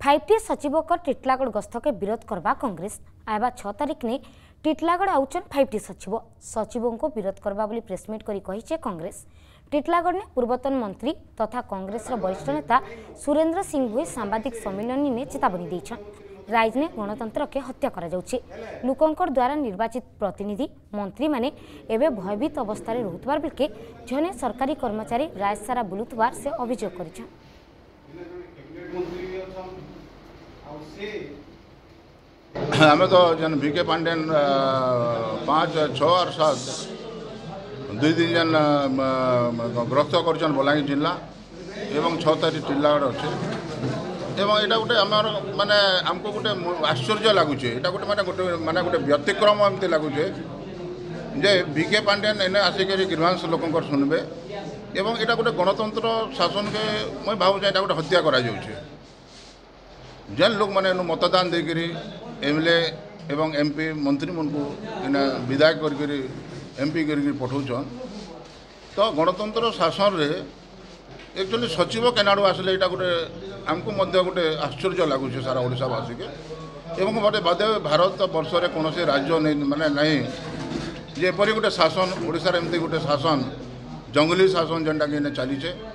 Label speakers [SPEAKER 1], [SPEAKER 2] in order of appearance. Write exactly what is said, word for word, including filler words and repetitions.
[SPEAKER 1] Five T सचिव को टिटलागढ़ गस्त के विरोध करवा कांग्रेस आवा छह तारिख ने टिटलागढ़ आउचन फाइव टी सचिव सचिवों को विरोध करवा बोली प्रेसमिट करी कहिছে कांग्रेस। टिटलागढ़ ने पूर्वतन मंत्री तथा कांग्रेस वरिष्ठ नेता सुरेंद्र सिंह भोई सांबादिक सम्मेलन में चेतावनी देछन। राइज ने गणतंत्र के हत्या करा जाउछि। लोकंकर द्वारा निर्वाचित प्रतिनिधि मंत्री माने एवं भयभीत अवस्था रोहुतबार बेलके जने सरकारी कर्मचारी राज सारा बुलुतबार से अभियोग करिछन।
[SPEAKER 2] हमें तो जन भिके पांडेन पाँच छः और सात दुई दिन जन ग्रस्त कर बलांगीर जिला एवं छः तारीख टिटलागढ़ अच्छे एवं यहाँ गोटे आम माने आमको गोटे आश्चर्य लगुचे यहाँ गोटे माने गोटे माने गोटे व्यतिक्रम एमती लगुचे जे भिके पांडेन एने आसिक ग्रीवांश लोक शुणबे एवं यहाँ गोटे गणतंत्र शासन के मैं भावुँ यहाँ गोटे हत्या करा जाउछे। जेन लोक मैंने मतदान देकर एमएलए एवं एमपी मंत्री मन को इना विधायक कर एमपी कर पठाउछन तो गणतंत्र शासन रे एक्चुअली सचिव केनाडू आसले यहाँ गोटे आमको मध्य गोटे आश्चर्य लगुच सारा ओडिशावासी के एवं गोटे बादे भारत वर्ष में कौन राज्य नहीं माने नहीं जेपरी गोटे शासन ओडिशा एमती गोटे शासन जंगली शासन जेनटा कि चलीचे